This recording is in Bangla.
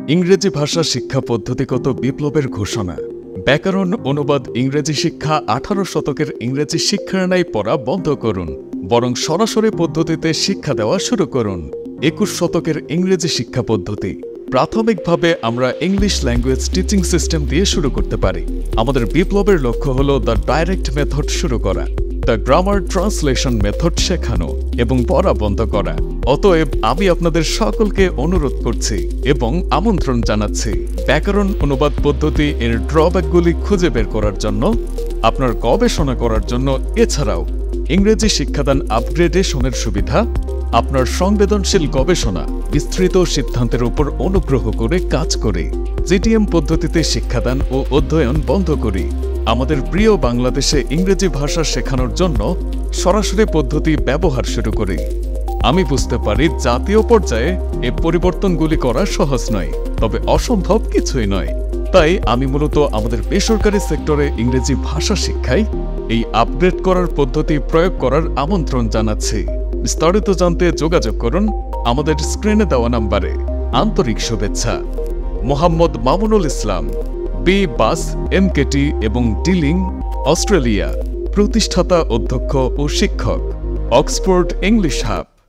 ইংরেজি ভাষা শিক্ষা পদ্ধতিগত বিপ্লবের ঘোষণা। ব্যাকরণ অনুবাদ ইংরেজি শিক্ষা 18 শতকের ইংরেজি শিক্ষার ন্যায় পড়া বন্ধ করুন, বরং সরাসরি পদ্ধতিতে শিক্ষা দেওয়া শুরু করুন। 21 শতকের ইংরেজি শিক্ষা পদ্ধতি। প্রাথমিকভাবে আমরা ইংলিশ ল্যাঙ্গুয়েজ টিচিং সিস্টেম দিয়ে শুরু করতে পারি। আমাদের বিপ্লবের লক্ষ্য হল দ্য ডাইরেক্ট মেথড শুরু করা, দ্য গ্রামার ট্রান্সলেশন মেথড শেখানো এবং পড়া বন্ধ করা। অতএব আমি আপনাদের সকলকে অনুরোধ করছি এবং আমন্ত্রণ জানাচ্ছি ব্যাকরণ অনুবাদ পদ্ধতি এর ড্রব্যাকগুলি খুঁজে বের করার জন্য, আপনার গবেষণা করার জন্য, এছাড়াও ইংরেজি শিক্ষাদান আপগ্রেডেশনের সুবিধা, আপনার সংবেদনশীল গবেষণা বিস্তৃত সিদ্ধান্তের উপর অনুগ্রহ করে কাজ করে জিটিএম পদ্ধতিতে শিক্ষাদান ও অধ্যয়ন বন্ধ করি। আমাদের প্রিয় বাংলাদেশে ইংরেজি ভাষা শেখানোর জন্য সরাসরি পদ্ধতি ব্যবহার শুরু করি। আমি বুঝতে পারি জাতীয় পর্যায়ে এ পরিবর্তনগুলি করা সহজ নয়, তবে অসম্ভব কিছুই নয়। তাই আমি মূলত আমাদের বেসরকারি সেক্টরে ইংরেজি ভাষা শিক্ষায় এই আপগ্রেড করার পদ্ধতি প্রয়োগ করার আমন্ত্রণ জানাচ্ছি। বিস্তারিত জানতে যোগাযোগ করুন আমাদের স্ক্রিনে দেওয়া নাম্বারে। আন্তরিক শুভেচ্ছা। মোহাম্মদ মামুনুল ইসলাম, বি বাস এমকেটি এবং ডিলিং, অস্ট্রেলিয়া। প্রতিষ্ঠাতা, অধ্যক্ষ ও শিক্ষক, অক্সফোর্ড ইংলিশ হাব।